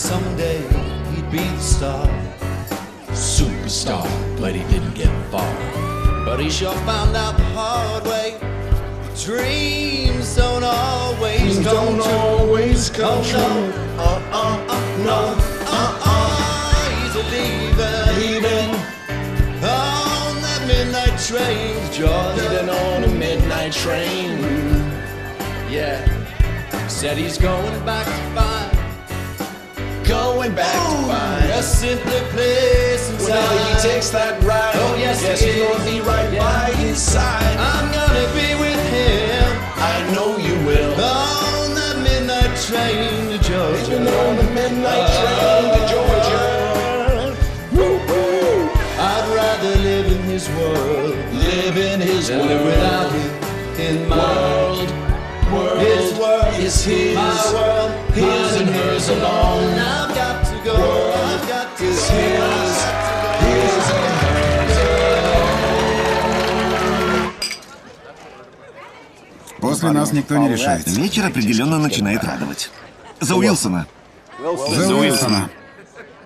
someday he'd be the star. Superstar, but he didn't get far. But he sure found out the hard way. Dreams don't always come true. He's a leaving on that midnight train, Georgia. Leaving on a midnight train. Yeah, said he's going back to find. Going back to find a simpler place inside. Whenever he takes that ride, oh yes, guess he's gonna be right by his side. I'm gonna be with him. I know you will. On that midnight train to Georgia. Leaving on the midnight train to Georgia. Woo-hoo. I'd rather live in his world, live in his than world. live without him in my world. His world is his, my world, his and hers alone. I've got to go, I've got to is go, his, his and hers alone. После нас никто не решается. Вечер определенно начинает радовать. За Уилсона. За Уилсона.